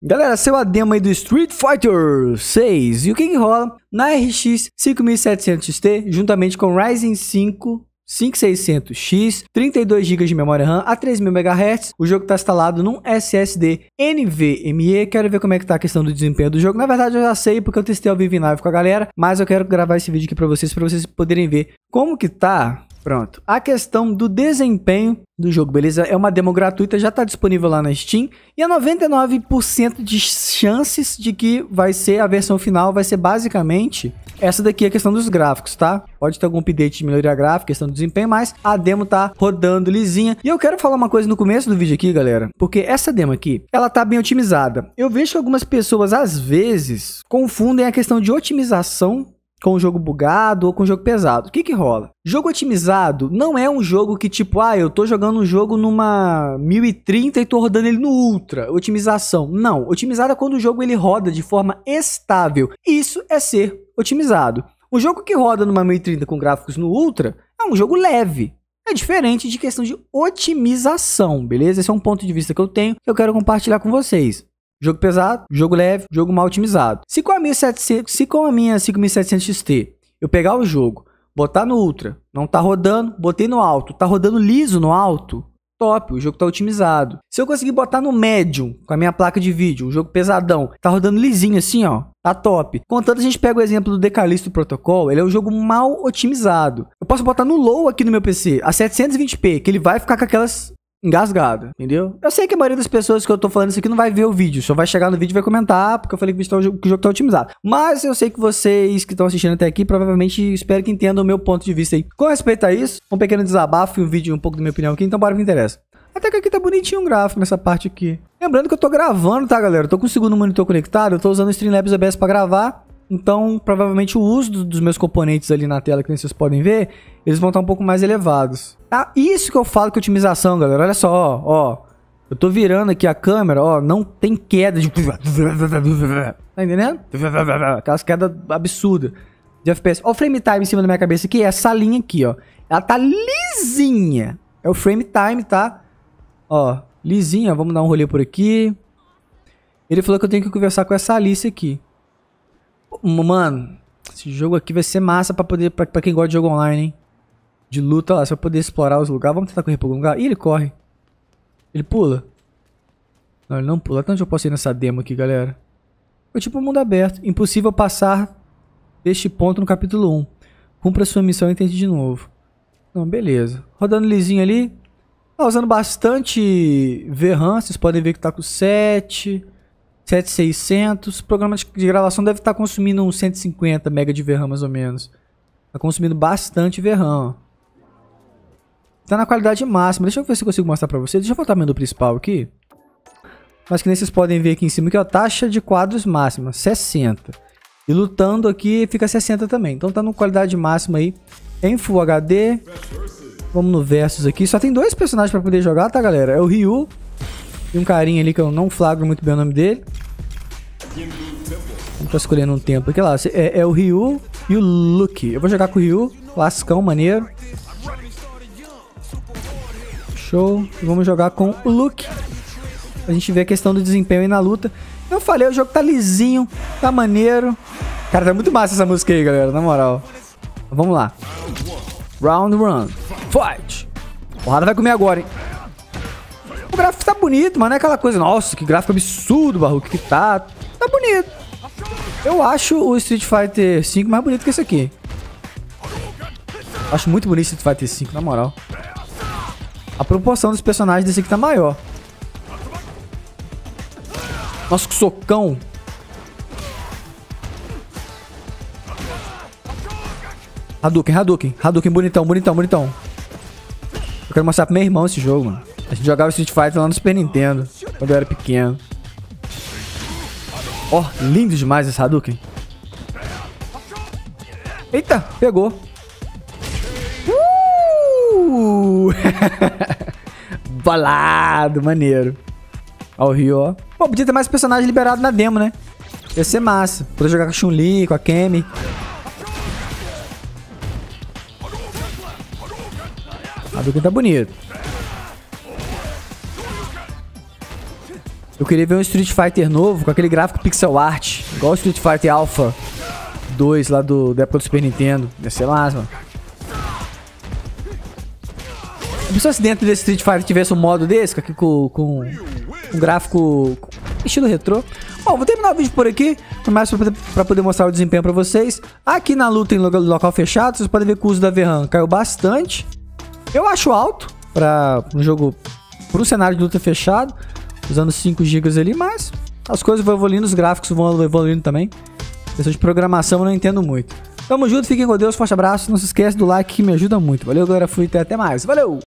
Galera, saiu a demo aí do Street Fighter 6. E o que que rola? Na RX 5700 XT, juntamente com Ryzen 5 5600X, 32 GB de memória RAM a 3000 MHz. O jogo está instalado num SSD NVMe. Quero ver como é que tá a questão do desempenho do jogo. Na verdade, eu já sei porque eu testei ao vivo em live com a galera, mas eu quero gravar esse vídeo aqui para vocês poderem ver como que tá. Pronto. A questão do desempenho do jogo, beleza? É uma demo gratuita, já está disponível lá na Steam. E é 99% de chances de que vai ser a versão final, vai ser basicamente essa daqui, a questão dos gráficos, tá? Pode ter algum update de melhoria gráfica, questão do desempenho, mas a demo tá rodando lisinha. E eu quero falar uma coisa no começo do vídeo aqui, galera, porque essa demo aqui, ela tá bem otimizada. Eu vejo que algumas pessoas, às vezes, confundem a questão de otimização com o jogo bugado ou com o jogo pesado. O que que rola? Jogo otimizado não é um jogo que tipo, eu tô jogando um jogo numa 1030 e tô rodando ele no Ultra. Otimização. Não. Otimizado é quando o jogo ele roda de forma estável. Isso é ser otimizado. O jogo que roda numa 1030 com gráficos no Ultra é um jogo leve. É diferente de questão de otimização, beleza? Esse é um ponto de vista que eu tenho que eu quero compartilhar com vocês. Jogo pesado, jogo leve, jogo mal otimizado. Se com a minha 5700 XT eu pegar o jogo, botar no Ultra, não tá rodando, botei no alto, tá rodando liso no alto, top, o jogo tá otimizado. Se eu conseguir botar no Medium, com a minha placa de vídeo, um jogo pesadão, tá rodando lisinho assim, ó, tá top. Contanto, a gente pega o exemplo do Decalisto Protocol, ele é um jogo mal otimizado. Eu posso botar no Low aqui no meu PC, a 720p, que ele vai ficar com aquelas engasgada, entendeu? Eu sei que a maioria das pessoas que eu tô falando isso aqui não vai ver o vídeo, só vai chegar no vídeo e vai comentar, porque eu falei que o jogo tá otimizado. Mas eu sei que vocês que estão assistindo até aqui, provavelmente espero que entendam o meu ponto de vista aí. Com respeito a isso, um pequeno desabafo e um vídeo um pouco da minha opinião aqui, então bora que interessa. Até que aqui tá bonitinho o gráfico nessa parte aqui. Lembrando que eu tô gravando, tá, galera? Eu tô com o segundo monitor conectado, eu tô usando o Streamlabs OBS pra gravar. Então, provavelmente o uso dos meus componentes ali na tela, que vocês podem ver, eles vão estar um pouco mais elevados. Ah, isso que eu falo que é otimização, galera. Olha só, ó. Eu tô virando aqui a câmera, ó. Não tem queda de... Tá entendendo? Aquelas quedas absurdas de FPS. Ó o frame time em cima da minha cabeça aqui. Essa linha aqui, ó. Ela tá lisinha. É o frame time, tá? Ó, lisinha. Vamos dar um rolê por aqui. Ele falou que eu tenho que conversar com essa Alice aqui. Mano, esse jogo aqui vai ser massa pra quem gosta de jogo online, hein? De luta, lá, você vai poder explorar os lugares. Vamos tentar correr pra algum lugar. Ih, ele corre. Ele pula. Não, ele não pula. Até onde eu posso ir nessa demo aqui, galera? Foi tipo um mundo aberto. Impossível passar deste ponto no capítulo 1. Cumpra sua missão e tente de novo. Não, beleza. Rodando lisinho ali. Tá usando bastante VRAM. Vocês podem ver que tá com 7600. O programa de gravação deve estar consumindo uns 150 MB de VRAM mais ou menos. Tá consumindo bastante VRAM. Tá na qualidade máxima. Deixa eu ver se eu consigo mostrar pra vocês. Deixa eu voltar no menu principal aqui. Mas que nem vocês podem ver aqui em cima que a taxa de quadros máxima 60. E lutando aqui fica 60 também. Então tá na qualidade máxima aí em Full HD. Vamos no Versus aqui. Só tem dois personagens pra poder jogar, tá, galera? É o Ryu. Tem um carinha ali que eu não flagro muito bem o nome dele. Vamos estar escolhendo um tempo aqui lá. É o Ryu e o Luke. Eu vou jogar com o Ryu. Lascão, maneiro. Show. E vamos jogar com o Luke. A gente ver a questão do desempenho aí na luta. Eu falei, o jogo tá lisinho. Tá maneiro. Cara, tá muito massa essa música aí, galera. Na moral. Vamos lá. Round 1. Fight. Porrada vai comer agora, hein. O gráfico tá bonito, mas não é aquela coisa... Nossa, que gráfico absurdo, Barroco, que tá... Tá bonito. Eu acho o Street Fighter 5 mais bonito que esse aqui. Acho muito bonito o Street Fighter 5, na moral. A proporção dos personagens desse aqui tá maior. Nossa, que socão. Hadouken, Hadouken. Hadouken, bonitão, bonitão, bonitão. Eu quero mostrar pro meu irmão esse jogo, mano. A gente jogava Street Fighter lá no Super Nintendo, quando eu era pequeno. Ó, lindo demais esse Hadouken. Eita, pegou. Bolado, maneiro. Ó o Ryu, ó. Pô, podia ter mais personagem liberado na demo, né? Ia ser massa. Poder jogar com a Chun-Li, com a Cammy. Hadouken tá bonito. Eu queria ver um Street Fighter novo com aquele gráfico pixel art, igual o Street Fighter Alpha 2 lá da época do Super Nintendo. Ia ser massa, mano. Se dentro desse Street Fighter tivesse um modo desse, aqui com um gráfico estilo retrô. Bom, vou terminar o vídeo por aqui, mais pra poder mostrar o desempenho pra vocês. Aqui na luta em local fechado, vocês podem ver que o uso da VRAM caiu bastante. Eu acho alto pra um jogo, para um cenário de luta fechado, usando 5 GB ali, mas as coisas vão evoluindo, os gráficos vão evoluindo também. Questão de programação eu não entendo muito. Tamo junto, fiquem com Deus, forte abraço, não se esquece do like que me ajuda muito. Valeu, galera, fui até mais, valeu!